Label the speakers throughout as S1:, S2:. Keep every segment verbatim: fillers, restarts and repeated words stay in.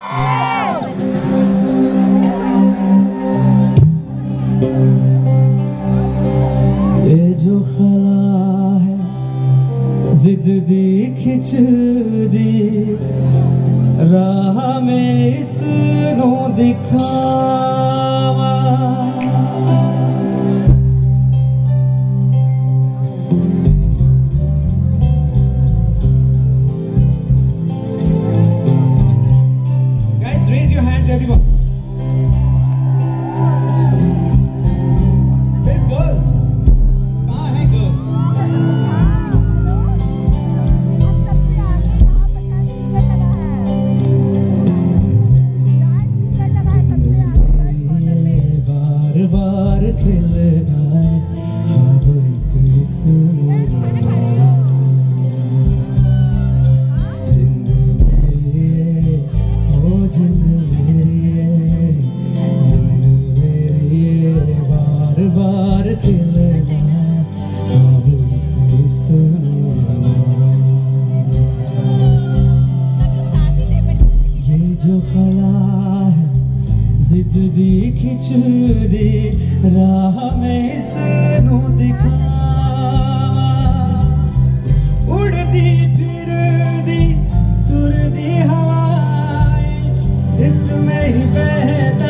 S1: ये जो खला है जिद दी खिच दी राह में इसनू दिखावा
S2: everyone. There's girls. कहाँ हैं girls?
S1: बार बार खिल जाए ख्वाब एक सुनना जिंद मेरी ओ जिंद बार खिलना ख्वाब एक सुनना ये जो खला है जिद दी खिच दी राह में इसनू दिखावा उड़दी फिरदी तुरदी हवाएं इसमें ही बहता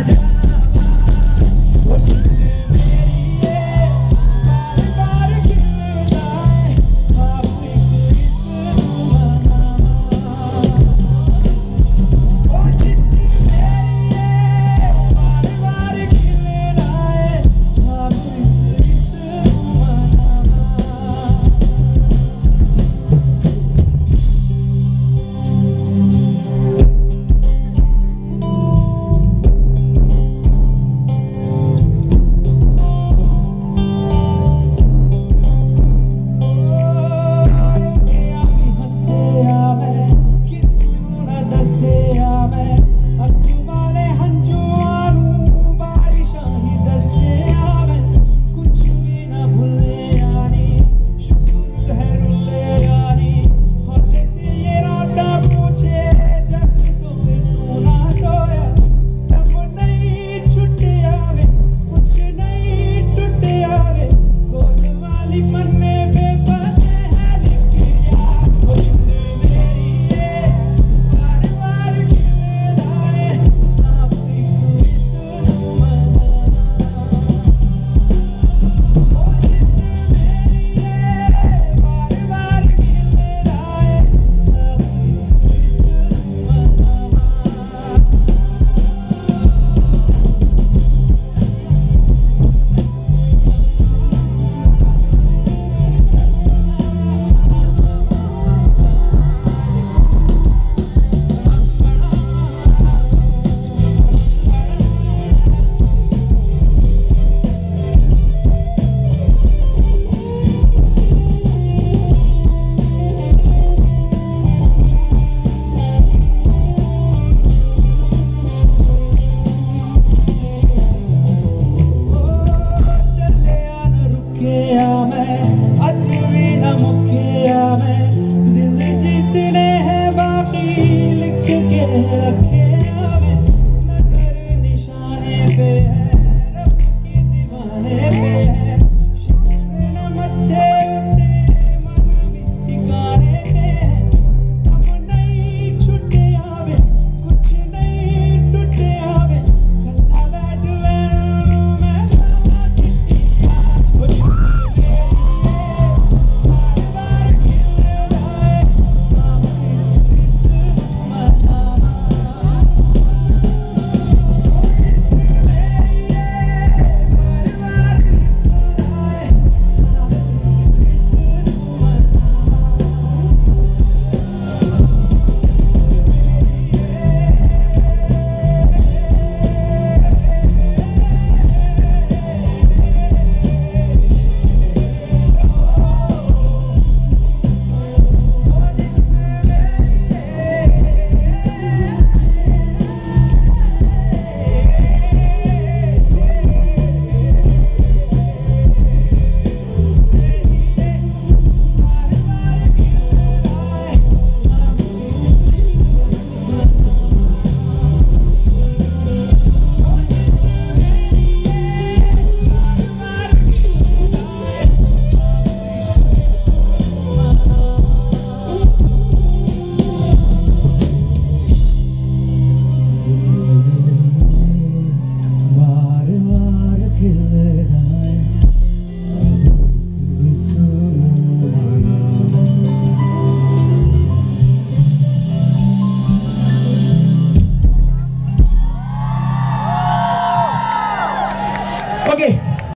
S1: अज भी न मुखिया मैं दिल जीतने हैं बाकी लिख के रखे